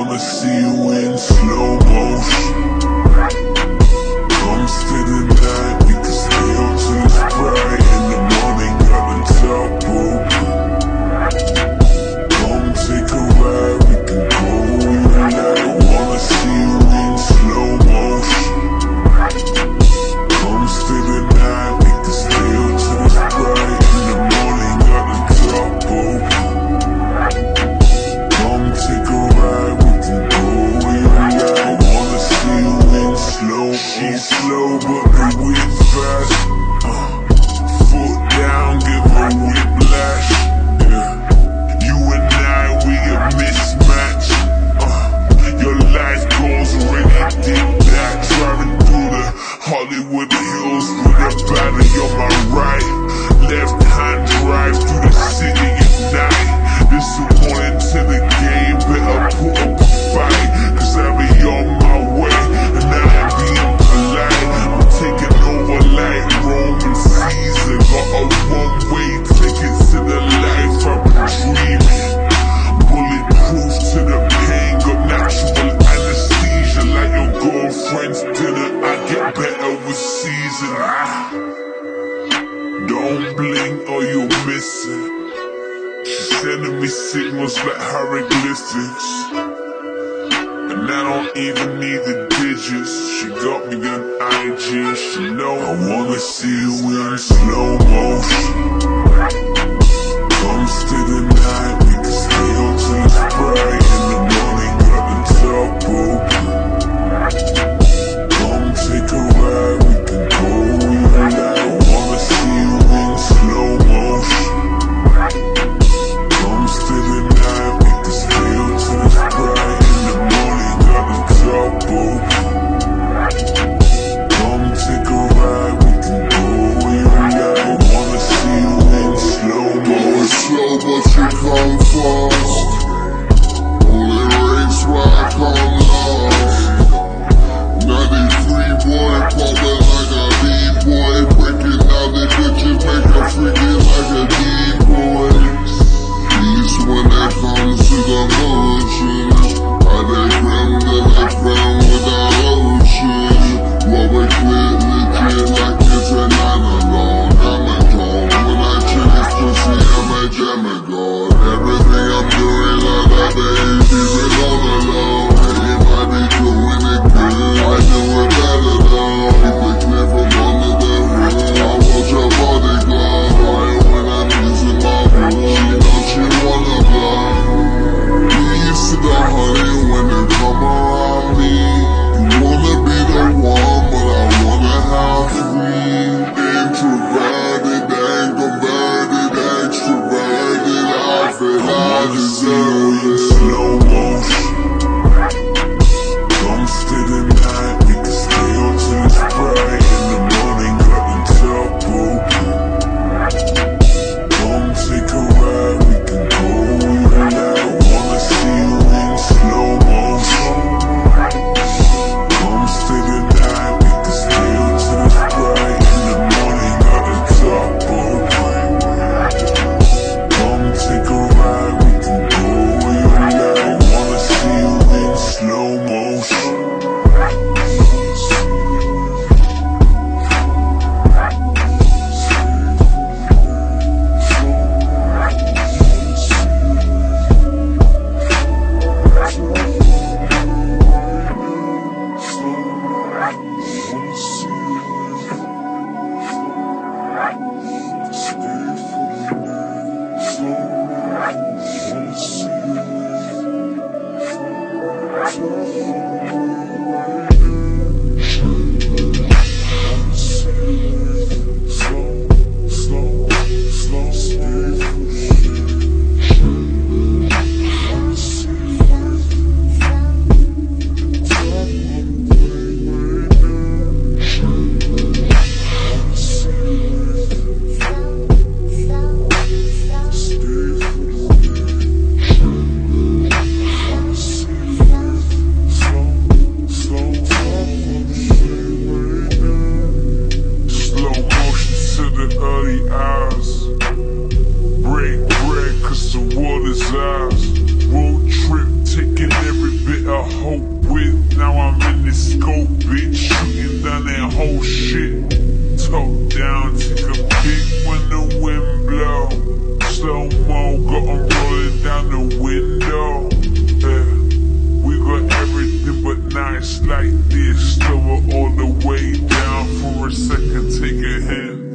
wanna see you in slow motion. Come stay the night, we can stay up till it's bright. In the morning, got the top open. Come take a ride, we can go tonight. Wanna see you in slow motion. Come stay the night, we can stay up till it's bright. In the morning, got the top open. Come take a ride, we can go tonight. Wanna see you in slow. She's slow, but the whip's fast. Foot down, give her whiplash. Yeah. You and I, we a mismatch. Your life goes really deep back. Driving through the Hollywood hills with a battery on my right. Left hand drive through the city at night. This is morning to the game, better put up a fight. Cause I be on my way, and I am being polite. I'm taking over like Roman Caesar. Got a one-way ticket to the life I've been dreaming. Bulletproof to the pain, got natural anesthesia. Like your girlfriend's dinner, I get better with season. Don't blink or you'll miss it. She's sending me signals like hieroglyphics, and I don't even need the digits. She got me on IG, she know I wanna see you in slow motion. Come stay the night, we can stay up till it's bright. In the morning, got the top open. Come take a ride, we can go tonight. Wanna see you in slow motion. Come stay the night, we can stay up till it's bright. In the morning, got the top open. Come take a ride, we can go tonight. Wanna see you in slow motion. Slow but you come fast. scope, bitch, shooting down that whole shit. Top down, take a pic when the wind blow. Slow-mo, got 'em rolling down the window. We got everything but nights like this. Slow it all the way down for a second, take a hint.